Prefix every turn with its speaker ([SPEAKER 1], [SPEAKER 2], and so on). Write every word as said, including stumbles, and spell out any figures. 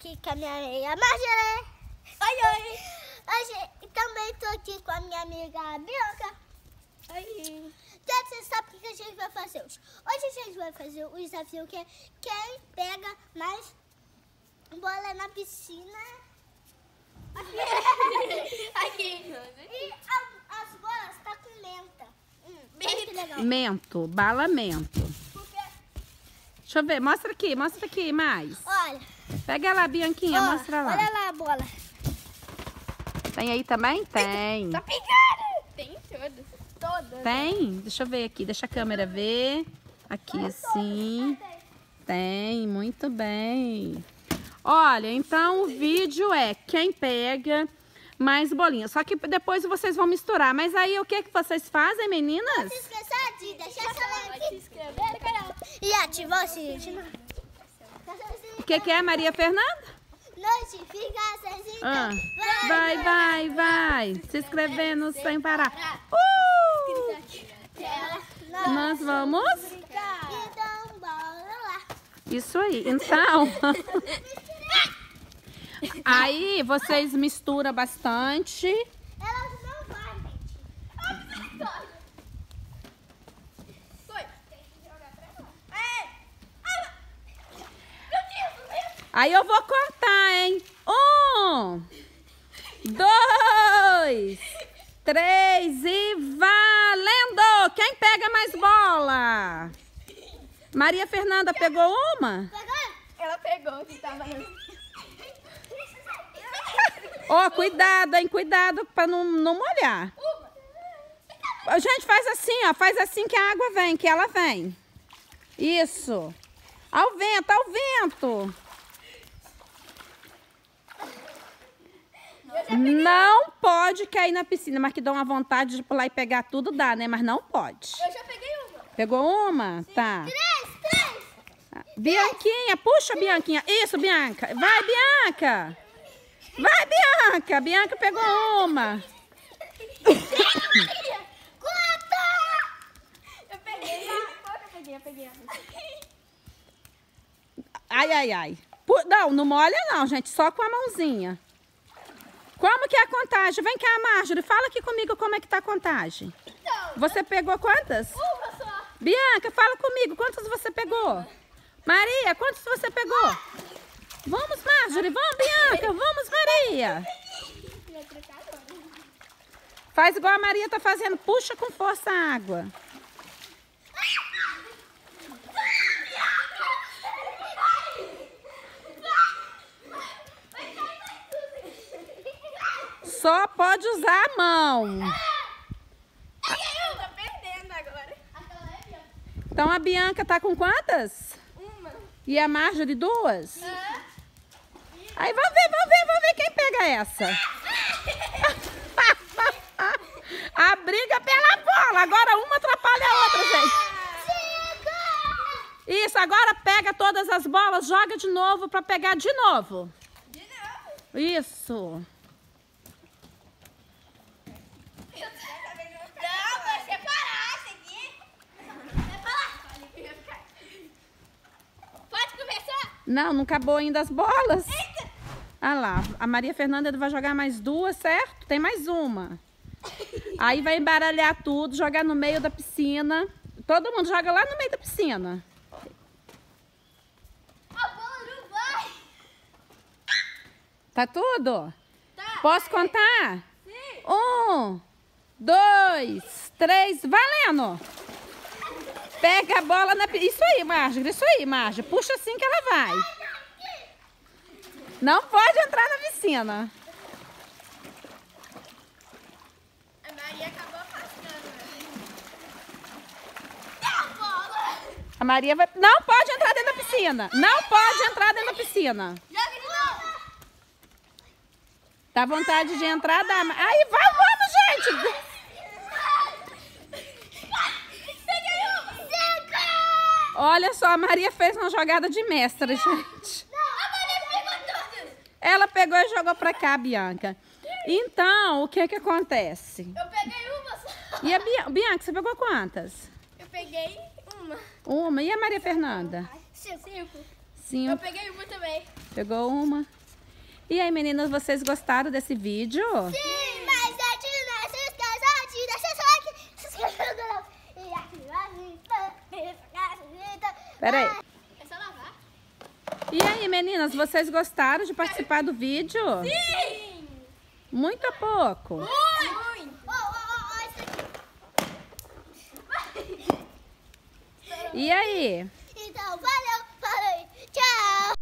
[SPEAKER 1] aqui com a minha amiga Marjorie.
[SPEAKER 2] Oi, oi.
[SPEAKER 1] Hoje também tô aqui com a minha amiga Bianca.
[SPEAKER 2] Oi.
[SPEAKER 1] Gente, você sabe o que a gente vai fazer hoje? Hoje a gente vai fazer o desafio que é quem pega mais bola na piscina.
[SPEAKER 2] Aqui.
[SPEAKER 1] E a, as bolas tá com menta. Hum, olha que legal.
[SPEAKER 3] Mento, bala mento.
[SPEAKER 1] Porque,
[SPEAKER 3] Deixa eu ver, mostra aqui, mostra aqui mais.
[SPEAKER 1] olha,
[SPEAKER 3] Pega lá, Bianquinha,
[SPEAKER 1] ó,
[SPEAKER 3] mostra lá.
[SPEAKER 1] olha lá a bola.
[SPEAKER 3] Tem aí também? Tem.
[SPEAKER 2] Tá pegando. Tem todas. Todas.
[SPEAKER 3] Tem? Deixa eu ver aqui, deixa a câmera ver. Aqui sim. Tem, muito bem. Olha, então o vídeo é quem pega mais bolinhas. Só que depois vocês vão misturar. Mas aí o que, que vocês fazem, meninas?
[SPEAKER 1] Não se esqueça de deixar seu like
[SPEAKER 2] Pode se inscrever no canal.
[SPEAKER 1] e ativar o sininho.
[SPEAKER 3] O que, que é, Maria Fernanda?
[SPEAKER 1] Notificações, então.
[SPEAKER 3] Ah, vai, vai, vai. Se inscrevendo sem parar. Uh! Nós vamos?
[SPEAKER 1] Então, bora lá.
[SPEAKER 3] Isso aí. Então, aí vocês misturam bastante.
[SPEAKER 1] Elas não vão, gente.
[SPEAKER 2] Foi. Tem que jogar pra lá. É. Ah, meu Deus, meu Deus.
[SPEAKER 3] Aí eu vou contar, hein? Um, dois, três e valendo! Quem pega mais bola? Maria Fernanda pegou uma?
[SPEAKER 1] Pegou?
[SPEAKER 2] Ela pegou que tava no...
[SPEAKER 3] Ó, oh, cuidado, hein? Cuidado pra não, não molhar. A gente faz assim, ó. Faz assim que a água vem, que ela vem. Isso. Ao vento, ao vento. Não pode cair na piscina, mas que dá uma vontade de pular e pegar tudo, dá, né? Mas não pode.
[SPEAKER 2] Eu já peguei uma.
[SPEAKER 3] Pegou uma? Tá.
[SPEAKER 1] Três, três.
[SPEAKER 3] Bianquinha, puxa, Bianquinha. Isso, Bianca. Vai, Bianca. Vai, Bianca. Bianca pegou uma.
[SPEAKER 1] Quatro.
[SPEAKER 2] Eu peguei. Qual que eu peguei? Eu peguei.
[SPEAKER 3] Ai, ai, ai. Pu- Não, não molha não, gente. Só com a mãozinha. Como que é a contagem? Vem cá, Marjorie. Fala aqui comigo como é que tá a contagem.
[SPEAKER 2] Então,
[SPEAKER 3] Você pegou quantas?
[SPEAKER 2] uma só.
[SPEAKER 3] Bianca, fala comigo. Quantas você pegou? Maria, quantas você pegou? Vamos, Marjorie. Vamos, Bianca. Vamos, Maria.
[SPEAKER 2] Vou trocar agora.
[SPEAKER 3] Faz igual a Maria tá fazendo. Puxa com força a água. Só pode usar a mão.
[SPEAKER 2] Eu tô perdendo agora. Aquela é minha.
[SPEAKER 3] Então a Bianca tá com quantas?
[SPEAKER 2] Uma.
[SPEAKER 3] E a Marjorie duas?
[SPEAKER 2] Ah.
[SPEAKER 3] Aí vamos ver, vamos ver, vamos ver quem pega essa. A briga pela bola. Agora uma atrapalha a outra, gente. Isso, agora pega todas as bolas, joga de novo pra pegar de novo.
[SPEAKER 2] De novo.
[SPEAKER 3] Isso.
[SPEAKER 2] Não, vai separar isso aqui. Separar. Pode começar?
[SPEAKER 3] Não, não acabou ainda as bolas.
[SPEAKER 2] Eita.
[SPEAKER 3] Ah lá, a Maria Fernanda vai jogar mais duas, certo? Tem mais uma. Aí vai embaralhar tudo, jogar no meio da piscina. Todo mundo joga lá no meio da piscina.
[SPEAKER 2] A bola não vai.
[SPEAKER 3] Tá tudo?
[SPEAKER 2] Tá.
[SPEAKER 3] Posso contar?
[SPEAKER 2] Sim.
[SPEAKER 3] Um, dois, três, valendo! Pega a bola na piscina. Isso aí, Marjorie, isso aí, Marjorie. Puxa assim que ela vai. Não pode entrar na piscina.
[SPEAKER 2] A Maria acabou passando. A bola.
[SPEAKER 3] A Maria vai... Não pode entrar dentro da piscina. Não pode entrar dentro da piscina.
[SPEAKER 2] Joga de novo.
[SPEAKER 3] Dá vontade de entrar, dá... Aí, vai, vamos, gente!
[SPEAKER 2] Peguei uma. Cinco.
[SPEAKER 3] Olha só, a Maria fez uma jogada de mestra, gente.
[SPEAKER 2] Não, a Maria pegou todas.
[SPEAKER 3] Ela pegou e jogou pra cá, Bianca. Então, o que que acontece?
[SPEAKER 2] Eu peguei uma só.
[SPEAKER 3] E a Bia- Bianca, você pegou quantas?
[SPEAKER 2] Eu peguei uma.
[SPEAKER 3] Uma. E a Maria Fernanda?
[SPEAKER 2] Cinco. Cinco. Eu
[SPEAKER 3] Cinco.
[SPEAKER 2] peguei uma também.
[SPEAKER 3] Pegou uma. E aí, meninas, vocês gostaram desse vídeo?
[SPEAKER 1] Sim, mas antes de não se esqueça de deixar seu like, se inscrever no canal e ativar a sininho.
[SPEAKER 3] Pera aí.
[SPEAKER 2] É só lavar?
[SPEAKER 3] E aí, meninas, vocês gostaram de participar do vídeo?
[SPEAKER 2] Sim!
[SPEAKER 3] Muito ou pouco?
[SPEAKER 2] Muito!
[SPEAKER 1] Ó, ó, ó, ó, isso aqui.
[SPEAKER 3] E aí?
[SPEAKER 1] Então, valeu, falou, tchau!